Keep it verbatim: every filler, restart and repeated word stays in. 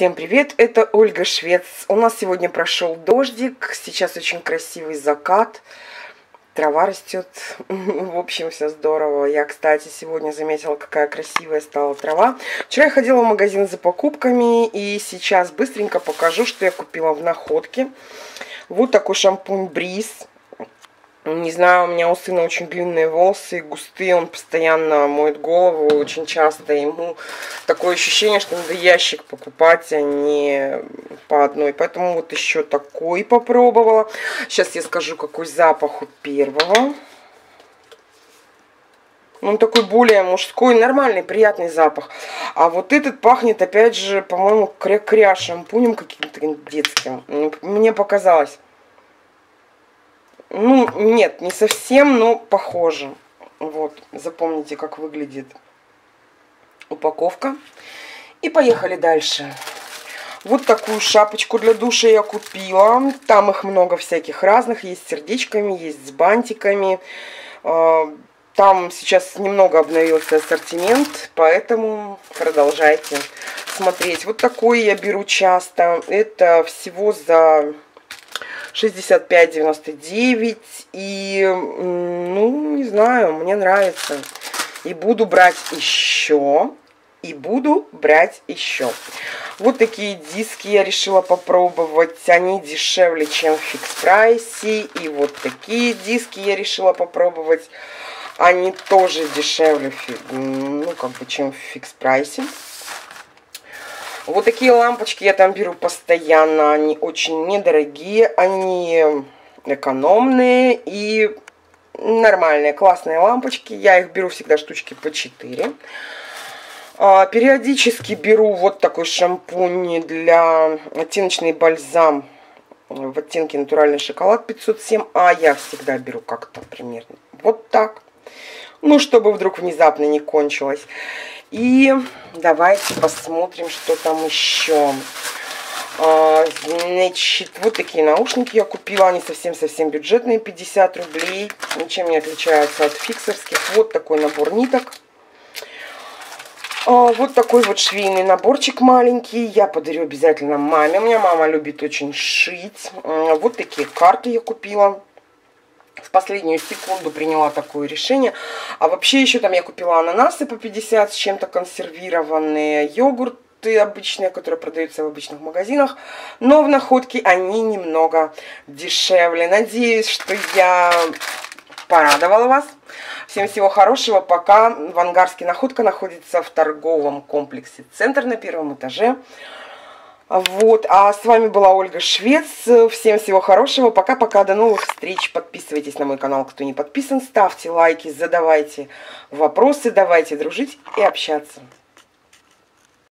Всем привет, это Ольга Швец. У нас сегодня прошел дождик, сейчас очень красивый закат, трава растет, в общем, все здорово. Я, кстати, сегодня заметила, какая красивая стала трава. Вчера я ходила в магазин за покупками, и сейчас быстренько покажу, что я купила в находке. Вот такой шампунь Бриз. Не знаю, у меня у сына очень длинные волосы, густые, он постоянно моет голову, очень часто. Ему такое ощущение, что надо ящик покупать, а не по одной. Поэтому вот еще такой попробовала. Сейчас я скажу, какой запах у первого. Он такой более мужской, нормальный, приятный запах. А вот этот пахнет, опять же, по-моему, кря-кря шампунем каким-то детским. Мне показалось. Ну, нет, не совсем, но похоже. Вот, запомните, как выглядит упаковка. И поехали дальше. Вот такую шапочку для душа я купила. Там их много всяких разных. Есть с сердечками, есть с бантиками. Там сейчас немного обновился ассортимент, поэтому продолжайте смотреть. Вот такой я беру часто. Это всего за шестьдесят пять девяносто девять, и, ну, не знаю, мне нравится. И буду брать еще, и буду брать еще. Вот такие диски я решила попробовать, они дешевле, чем в фикс прайсе. И вот такие диски я решила попробовать, они тоже дешевле, ну, как бы, чем в фикс прайсе. Вот такие лампочки я там беру постоянно, они очень недорогие, они экономные и нормальные, классные лампочки. Я их беру всегда штучки по четыре. А, периодически беру вот такой шампунь для оттеночный бальзам в оттенке натуральный шоколад пятьсот семь, а я всегда беру как-то примерно вот так. Ну, чтобы вдруг внезапно не кончилось. И давайте посмотрим, что там еще. А, значит, вот такие наушники я купила. Они совсем-совсем бюджетные, пятьдесят рублей. Ничем не отличаются от фиксовских. Вот такой набор ниток. А, вот такой вот швейный наборчик маленький. Я подарю обязательно маме. У меня мама любит очень шить. А, вот такие карты я купила. В последнюю секунду приняла такое решение. А вообще еще там я купила ананасы по пятьдесят с чем-то консервированные, йогурты обычные, которые продаются в обычных магазинах. Но в находке они немного дешевле. Надеюсь, что я порадовала вас. Всем всего хорошего. Пока. В Ангарске находка находится в торговом комплексе «Центр» на первом этаже. Вот, а с вами была Ольга Швец. Всем всего хорошего. Пока-пока, до новых встреч. Подписывайтесь на мой канал, кто не подписан. Ставьте лайки, задавайте вопросы, давайте дружить и общаться.